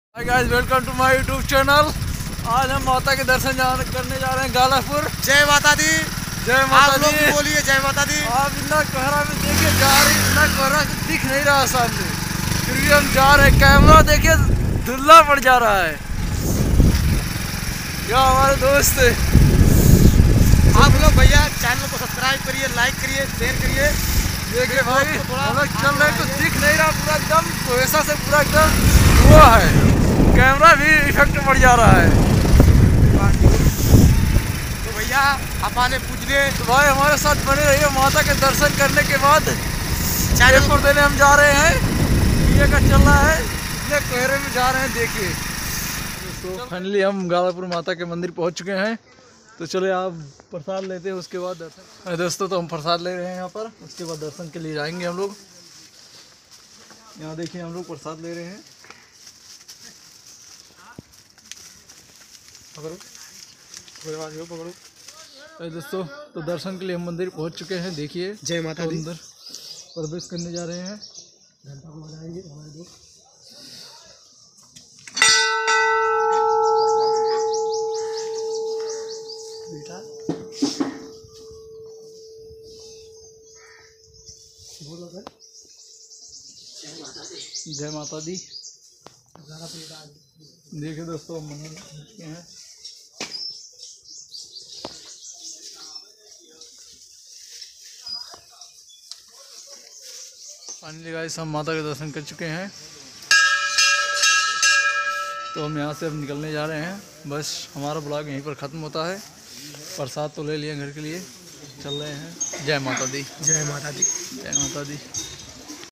Hi guys, welcome to my YouTube channel. आज हम माता के दर्शन करने जा रहे हैं गालापुर। जय माता दी। जय माता दी। बोलिए जय माता दी। आप इतना कोहरा में देखिए जा रही, इतना कोहरा दिख नहीं रहा सामने, फिर भी हम जा रहे हैं। कैमरा देखिए धुंधला पड़ जा रहा है। क्या हमारे दोस्त है। आप लोग भैया चैनल को सब्सक्राइब करिए, लाइक करिए, शेयर करिए। देखिए भाई हम लोग चल रहे हैं तो दिख नहीं रहा, पूरा एकदम कोहरा से पूरा एकदम हुआ है। कैमरा भी इफेक्ट पड़ जा रहा है। तो भैया हमारे पूजने तो भाई हमारे साथ बने रहिए। माता के दर्शन करने के बाद जयपुर देने हम जा रहे हैं। ये का चल रहा है, इतने कोहरे में जा रहे हैं। देखिए तो फाइनली हम गालापुर माता के मंदिर पहुंच चुके हैं। तो चले आप प्रसाद लेते हैं, उसके बाद दर्शन। दोस्तों तो हम प्रसाद ले रहे हैं यहाँ पर, उसके बाद दर्शन के लिए जाएंगे हम लोग। यहाँ देखिए हम लोग प्रसाद ले रहे हैं। पकड़ो पकड़ो। दोस्तों तो दर्शन के लिए हम मंदिर पहुंच चुके हैं। देखिए जय माता दी। अंदर प्रवेश करने जा रहे हैं। घंटा को बजाएंगे हमारे दोस्त। बेटा बोलो सर। जय माता दी। देखिए दोस्तों हम मंदिर पहुंच चुके हैं। फाइनली गाइस हम माता के दर्शन कर चुके हैं। तो हम यहाँ से अब निकलने जा रहे हैं। बस हमारा ब्लॉग यहीं पर ख़त्म होता है। प्रसाद तो ले लिया घर के लिए, चल रहे हैं। जय माता दी। जय माता दी। जय माता दी।